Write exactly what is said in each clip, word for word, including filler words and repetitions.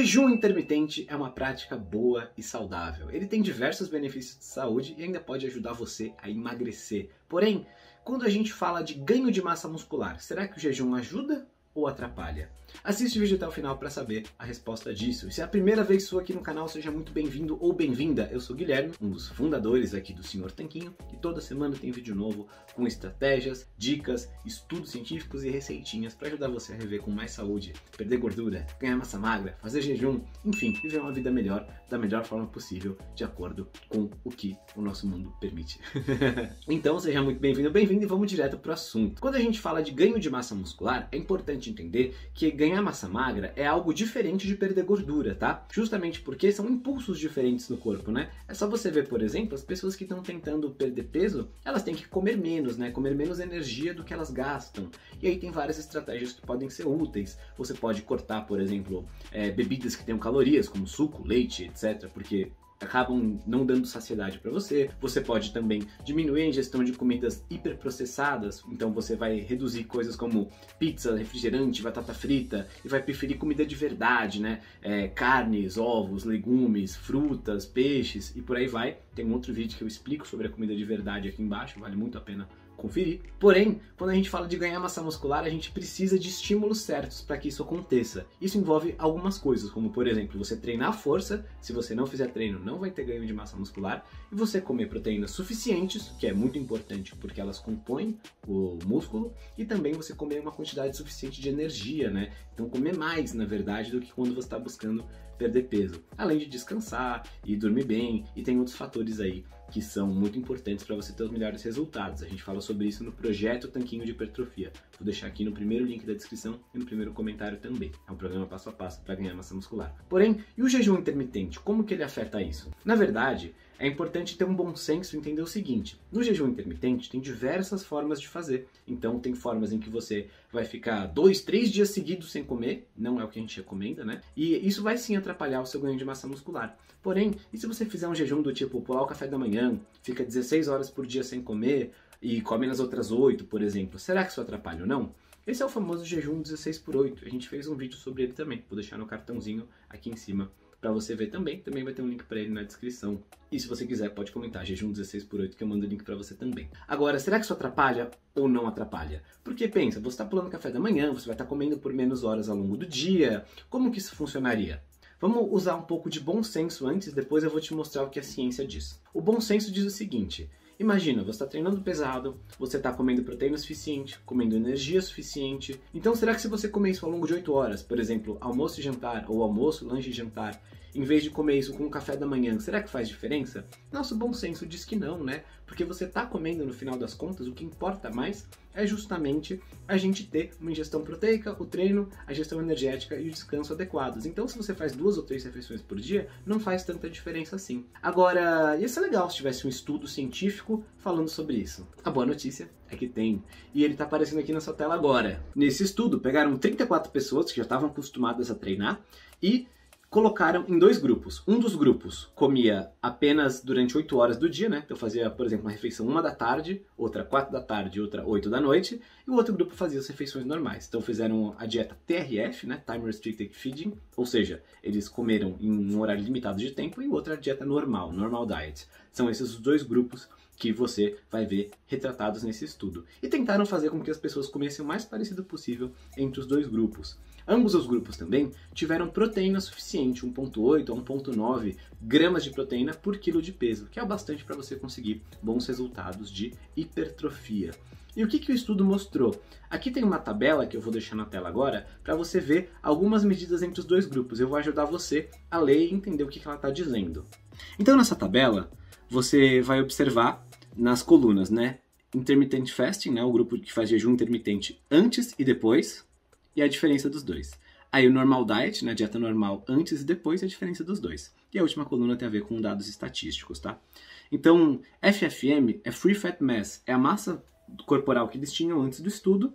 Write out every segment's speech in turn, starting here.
jejum intermitente é uma prática boa e saudável. Ele tem diversos benefícios de saúde e ainda pode ajudar você a emagrecer. Porém, quando a gente fala de ganho de massa muscular, será que o jejum ajuda ou atrapalha? Assiste o vídeo até o final para saber a resposta disso. E se é a primeira vez sua aqui no canal, seja muito bem-vindo ou bem-vinda. Eu sou o Guilherme, um dos fundadores aqui do Senhor Tanquinho, e toda semana tem vídeo novo com estratégias, dicas, estudos científicos e receitinhas para ajudar você a rever com mais saúde, perder gordura, ganhar massa magra, fazer jejum, enfim, viver uma vida melhor da melhor forma possível, de acordo com o que o nosso mundo permite. Então, seja muito bem-vindo ou bem-vinda e vamos direto para o assunto. Quando a gente fala de ganho de massa muscular, é importante entender que ganhar massa magra é algo diferente de perder gordura, tá? Justamente porque são impulsos diferentes no corpo, né? É só você ver, por exemplo, as pessoas que estão tentando perder peso, elas têm que comer menos, né? Comer menos energia do que elas gastam. E aí tem várias estratégias que podem ser úteis. Você pode cortar, por exemplo, é, bebidas que tenham calorias, como suco, leite, etcétera, porque acabam não dando saciedade para você. Você pode também diminuir a ingestão de comidas hiperprocessadas, então você vai reduzir coisas como pizza, refrigerante, batata frita e vai preferir comida de verdade, né? É, carnes, ovos, legumes, frutas, peixes e por aí vai. Tem um outro vídeo que eu explico sobre a comida de verdade aqui embaixo, vale muito a pena conferir. Porém, quando a gente fala de ganhar massa muscular, a gente precisa de estímulos certos para que isso aconteça. Isso envolve algumas coisas, como por exemplo, você treinar a força. Se você não fizer treino, não vai ter ganho de massa muscular. E você comer proteínas suficientes, que é muito importante porque elas compõem o músculo. E também você comer uma quantidade suficiente de energia, né? Então comer mais, na verdade, do que quando você está buscando perder peso. Além de descansar e dormir bem, e tem outros fatores aí que são muito importantes para você ter os melhores resultados. A gente fala sobre isso no projeto Tanquinho de Hipertrofia. Vou deixar aqui no primeiro link da descrição e no primeiro comentário também. É um programa passo a passo para ganhar massa muscular. Porém, e o jejum intermitente? Como que ele afeta isso? Na verdade, é importante ter um bom senso e entender o seguinte: no jejum intermitente tem diversas formas de fazer. Então tem formas em que você vai ficar dois, três dias seguidos sem comer, não é o que a gente recomenda, né? E isso vai sim atrapalhar o seu ganho de massa muscular. Porém, e se você fizer um jejum do tipo pular o café da manhã, fica dezesseis horas por dia sem comer e come nas outras oito, por exemplo, será que isso atrapalha ou não? Esse é o famoso jejum dezesseis por oito. A gente fez um vídeo sobre ele também, vou deixar no cartãozinho aqui em cima para você ver também. Também vai ter um link para ele na descrição. E se você quiser, pode comentar jejum dezesseis por oito que eu mando o link para você também. Agora, será que isso atrapalha ou não atrapalha? Porque pensa, você está pulando café da manhã, você vai estar comendo por menos horas ao longo do dia. Como que isso funcionaria? Vamos usar um pouco de bom senso antes, depois eu vou te mostrar o que a ciência diz. O bom senso diz o seguinte: imagina, você está treinando pesado, você está comendo proteína suficiente, comendo energia suficiente. Então será que se você comer isso ao longo de oito horas, por exemplo, almoço e jantar, ou almoço, lanche e jantar, em vez de comer isso com o café da manhã, será que faz diferença? Nosso bom senso diz que não, né? Porque você está comendo, no final das contas, o que importa mais é justamente a gente ter uma ingestão proteica, o treino, a gestão energética e o descanso adequados. Então, se você faz duas ou três refeições por dia, não faz tanta diferença assim. Agora, ia ser legal se tivesse um estudo científico falando sobre isso. A boa notícia é que tem, e ele está aparecendo aqui na sua tela agora. Nesse estudo, pegaram trinta e quatro pessoas que já estavam acostumadas a treinar e colocaram em dois grupos. Um dos grupos comia apenas durante oito horas do dia, né? Então fazia, por exemplo, uma refeição uma da tarde, outra quatro da tarde, outra oito da noite, e o outro grupo fazia as refeições normais. Então fizeram a dieta T R F, né? Time Restricted Feeding, ou seja, eles comeram em um horário limitado de tempo, e outra a dieta normal, Normal Diet. São esses os dois grupos que você vai ver retratados nesse estudo. E tentaram fazer com que as pessoas comessem o mais parecido possível entre os dois grupos. Ambos os grupos também tiveram proteína suficiente, um vírgula oito a um vírgula nove gramas de proteína por quilo de peso, que é o bastante para você conseguir bons resultados de hipertrofia. E o que, que o estudo mostrou? Aqui tem uma tabela que eu vou deixar na tela agora para você ver algumas medidas entre os dois grupos. Eu vou ajudar você a ler e entender o que, que ela está dizendo. Então nessa tabela você vai observar nas colunas, né? Intermittent fasting, né? O grupo que faz jejum intermitente antes e depois, e a diferença dos dois. Aí o normal diet, né? Dieta normal antes e depois, e a diferença dos dois. E a última coluna tem a ver com dados estatísticos, tá? Então, F F M é Free Fat Mass, é a massa corporal que eles tinham antes do estudo,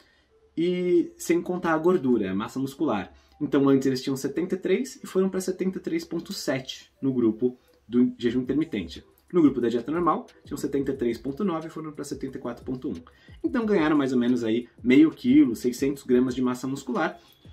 e sem contar a gordura, a massa muscular. Então antes eles tinham setenta e três e foram para setenta e três vírgula sete no grupo do jejum intermitente. No grupo da dieta normal, tinham setenta e três vírgula nove e foram para setenta e quatro vírgula um. Então ganharam mais ou menos aí meio quilo, seiscentos gramas de massa muscular,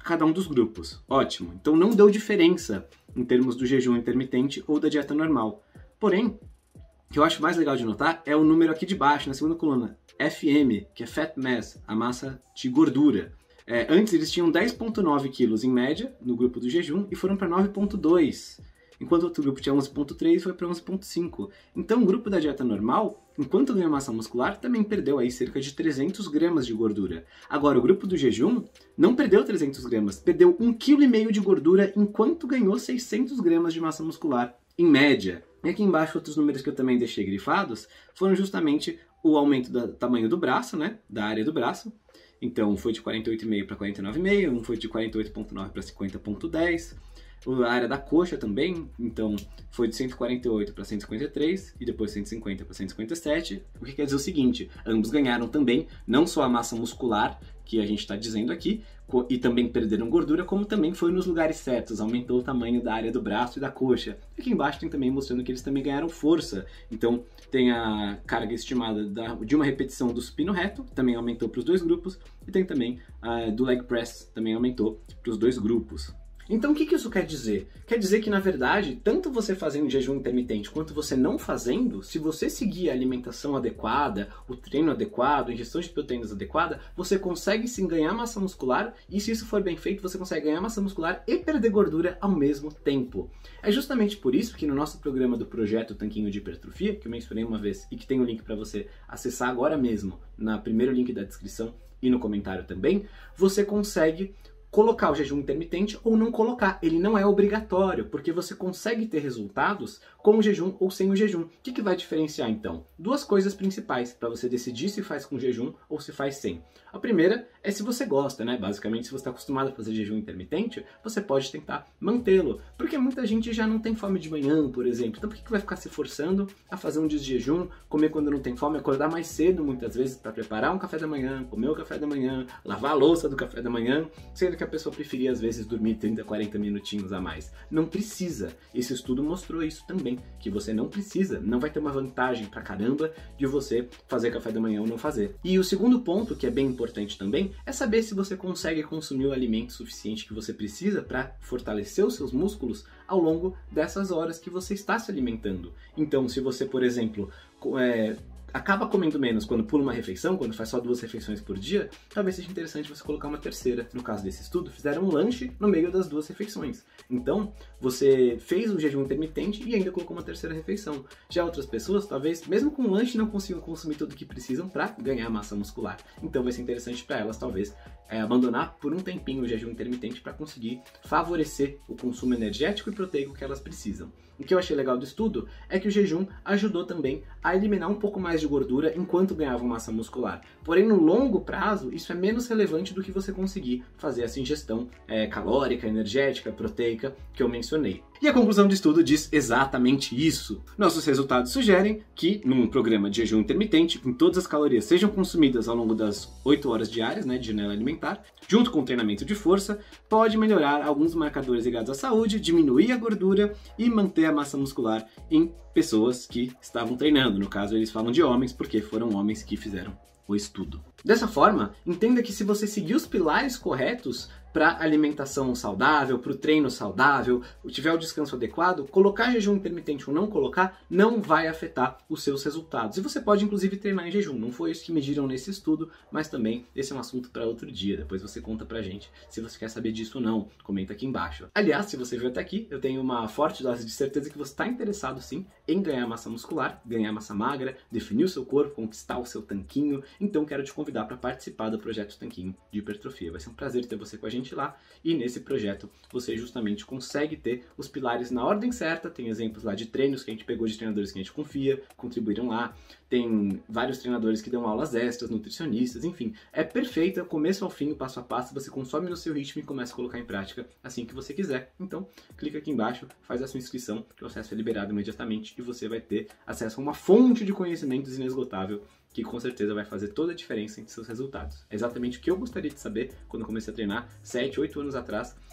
a cada um dos grupos. Ótimo, então não deu diferença em termos do jejum intermitente ou da dieta normal. Porém, o que eu acho mais legal de notar é o número aqui de baixo, na segunda coluna, F M, que é Fat Mass, a massa de gordura. É, antes eles tinham dez vírgula nove quilos em média no grupo do jejum e foram para nove vírgula dois, enquanto o outro grupo tinha onze vírgula três e foi para onze vírgula cinco. Então o grupo da dieta normal, enquanto ganhou massa muscular, também perdeu aí cerca de trezentos gramas de gordura. Agora o grupo do jejum não perdeu trezentos gramas, perdeu um vírgula cinco quilos de gordura enquanto ganhou seiscentos gramas de massa muscular em média. E aqui embaixo outros números que eu também deixei grifados foram justamente o aumento do tamanho do braço, né, da área do braço. Então foi de quarenta e oito vírgula cinco para quarenta e nove vírgula cinco, um foi de quarenta e oito vírgula nove para cinquenta vírgula dez. A área da coxa também, então foi de cento e quarenta e oito para cento e cinquenta e três e depois cento e cinquenta para cento e cinquenta e sete, o que quer dizer o seguinte, ambos ganharam também não só a massa muscular, que a gente está dizendo aqui, e também perderam gordura, como também foi nos lugares certos, aumentou o tamanho da área do braço e da coxa. Aqui embaixo tem também mostrando que eles também ganharam força, então tem a carga estimada da, de uma repetição do supino reto, que também aumentou para os dois grupos, e tem também a do leg press, também aumentou para os dois grupos. Então o que isso quer dizer? Quer dizer que, na verdade, tanto você fazendo jejum intermitente quanto você não fazendo, se você seguir a alimentação adequada, o treino adequado, a ingestão de proteínas adequada, você consegue sim ganhar massa muscular e, se isso for bem feito, você consegue ganhar massa muscular e perder gordura ao mesmo tempo. É justamente por isso que no nosso programa do Projeto Tanquinho de Hipertrofia, que eu mencionei uma vez e que tem o link para você acessar agora mesmo, no primeiro link da descrição e no comentário também, você consegue colocar o jejum intermitente ou não colocar. Ele não é obrigatório, porque você consegue ter resultados com o jejum ou sem o jejum. O que, que vai diferenciar, então? Duas coisas principais para você decidir se faz com jejum ou se faz sem. A primeira é se você gosta, né? Basicamente, se você está acostumado a fazer jejum intermitente, você pode tentar mantê-lo. Porque muita gente já não tem fome de manhã, por exemplo. Então, por que, que vai ficar se forçando a fazer um dia de jejum, comer quando não tem fome, acordar mais cedo, muitas vezes, para preparar um café da manhã, comer o café da manhã, lavar a louça do café da manhã, sendo que a pessoa preferia, às vezes, dormir trinta, quarenta minutinhos a mais. Não precisa. Esse estudo mostrou isso também, que você não precisa, não vai ter uma vantagem pra caramba de você fazer café da manhã ou não fazer. E o segundo ponto, que é bem importante também, é saber se você consegue consumir o alimento suficiente que você precisa para fortalecer os seus músculos ao longo dessas horas que você está se alimentando. Então, se você, por exemplo, é, acaba comendo menos quando pula uma refeição, quando faz só duas refeições por dia, talvez seja interessante você colocar uma terceira. No caso desse estudo, fizeram um lanche no meio das duas refeições. Então, você fez o jejum intermitente e ainda colocou uma terceira refeição. Já outras pessoas, talvez, mesmo com o lanche, não consigam consumir tudo o que precisam para ganhar massa muscular. Então, vai ser interessante para elas, talvez, é, abandonar por um tempinho o jejum intermitente para conseguir favorecer o consumo energético e proteico que elas precisam. O que eu achei legal do estudo é que o jejum ajudou também a eliminar um pouco mais de gordura enquanto ganhavam massa muscular. Porém, no longo prazo, isso é menos relevante do que você conseguir fazer essa ingestão é, calórica, energética, proteica que eu mencionei. E a conclusão do estudo diz exatamente isso. Nossos resultados sugerem que, num programa de jejum intermitente, em todas as calorias sejam consumidas ao longo das oito horas diárias, né, de janela alimentar, junto com o treinamento de força, pode melhorar alguns marcadores ligados à saúde, diminuir a gordura e manter a massa muscular em pessoas que estavam treinando. No caso, eles falam de homens, porque foram homens que fizeram o estudo. Dessa forma, entenda que se você seguir os pilares corretos para alimentação saudável, para o treino saudável, tiver o descanso adequado, colocar jejum intermitente ou não colocar não vai afetar os seus resultados. E você pode inclusive treinar em jejum. Não foi isso que mediram nesse estudo, mas também esse é um assunto para outro dia. Depois você conta pra gente se você quer saber disso ou não. Comenta aqui embaixo. Aliás, se você viu até aqui, eu tenho uma forte dose de certeza que você está interessado sim em ganhar massa muscular, ganhar massa magra, definir o seu corpo, conquistar o seu tanquinho. Então quero te convidar para participar do projeto Tanquinho de Hipertrofia. Vai ser um prazer ter você com a gente lá, e nesse projeto você justamente consegue ter os pilares na ordem certa. Tem exemplos lá de treinos que a gente pegou de treinadores que a gente confia, contribuíram lá, tem vários treinadores que dão aulas extras, nutricionistas, enfim, é perfeito, é começo ao fim, o passo a passo, você consome no seu ritmo e começa a colocar em prática assim que você quiser. Então, clica aqui embaixo, faz a sua inscrição, que o acesso é liberado imediatamente e você vai ter acesso a uma fonte de conhecimentos inesgotável que com certeza vai fazer toda a diferença em seus resultados. É exatamente o que eu gostaria de saber quando comecei a treinar sete, oito anos atrás,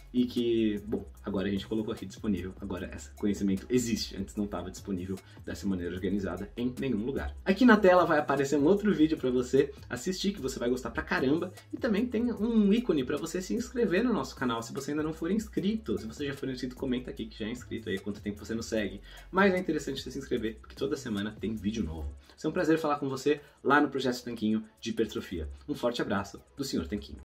e que, bom, agora a gente colocou aqui disponível, agora esse conhecimento existe, antes não estava disponível dessa maneira organizada em nenhum lugar. Aqui na tela vai aparecer um outro vídeo para você assistir, que você vai gostar pra caramba, e também tem um ícone para você se inscrever no nosso canal, se você ainda não for inscrito. Se você já for inscrito, comenta aqui que já é inscrito, aí quanto tempo você nos segue. Mas é interessante você se inscrever, porque toda semana tem vídeo novo. É um prazer falar com você lá no Projeto Tanquinho de Hipertrofia. Um forte abraço do senhor Tanquinho.